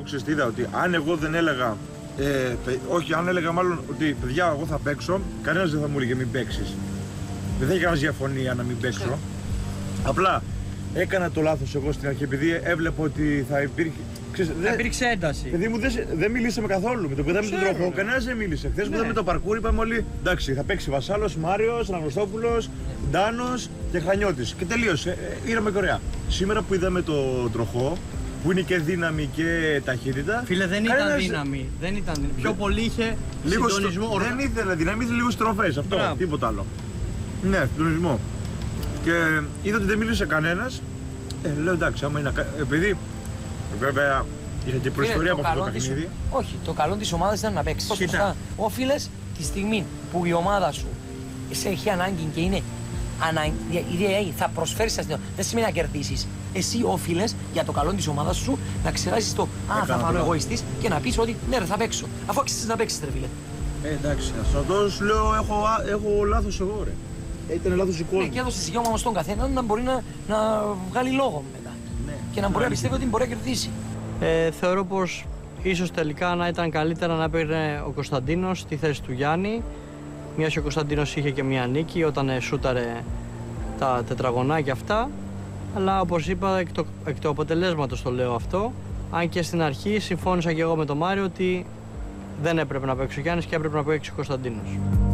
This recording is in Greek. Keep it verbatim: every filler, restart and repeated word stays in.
ξέρεις τι είδα, ότι αν εγώ δεν έλεγα, ε, όχι, αν έλεγα μάλλον ότι παιδιά, εγώ θα παίξω, κανένας δεν θα μου έλεγε μην παίξεις. Δεν θα είχε κανένας διαφωνία να μην παίξω. Yeah. Απλά έκανα το λάθος εγώ στην αρχή, επειδή έβλεπα ότι θα υπήρχε. Ξέρεις, θα υπήρξε ένταση. Παιδί μου δεν, δεν μιλήσαμε καθόλου. Με το που είδαμε τον τροχό, κανένας δεν μίλησε. Χθες που είδαμε το παρκούρ, είπαμε όλοι εντάξει, θα παίξει Βασάλος, Μάριος, Αναγνωστόπουλος, Ντάνος και Χανιώτης. Και τελείωσε. Ήραμε και ωραία. Σήμερα που είδαμε το τροχό, που είναι και δύναμη και ταχύτητα. Φίλε, δεν κανένας... ήταν δύναμη. Δεν ήταν δύναμη. Πιο πολύ είχε λίγο συντονισμό. Στρο... Δεν ήθελε δύναμη, ήθελε λίγο στροφές. Αυτό, Μπράβο. Τίποτα άλλο. Ναι, συντονισμό. Και είδα ότι δεν μίλησε κανένας. Ε, λέω εντάξει, άμα είναι. Επειδή βέβαια είχε και προϊστορία από αυτό το παιχνίδι. Της... Όχι, το καλό της ομάδας ήταν να παίξεις. Σωστά. Όφιλες τη στιγμή που η ομάδα σου σε έχει ανάγκη και είναι ανάγκη, θα προσφέρεις αστυνομία. Δεν σημαίνει να κερδίσεις. Εσύ όφιλες για το καλό της ομάδας σου να ξεράσεις το «Α, θα φανώ εγωιστής» και να πεις ότι «Ναι ρε, θα παίξω». Αφού άξισες να παίξεις, ρε φίλε. Ε, εντάξει, αυτό σου λέω έχω, έχω λάθος εγώ, ρε. Ήταν λάθος η κόρη. Ναι, και έδωσε δικαίωμα στον καθένα να μπορεί να, να βγάλει λόγο μετά. Ναι. Και να μπορεί να πιστεύει ότι μπορεί να κερδίσει. Ε, θεωρώ πως ίσως τελικά να ήταν καλύτερα να παίρνει ο Κωνσταντίνος στη θέση του Γιάννη. Μιας και ο Κωνσταντίνος είχε και μια νίκη όταν σούταρε τα τετραγωνάκια αυτά. Αλλά όπως είπα, εκ, το, εκ του αποτελέσματος το λέω αυτό. Αν και στην αρχή συμφώνησα και εγώ με τον Μάριο ότι δεν έπρεπε να παίξει ο Γιάννης και έπρεπε να παίξει ο Κωνσταντίνος.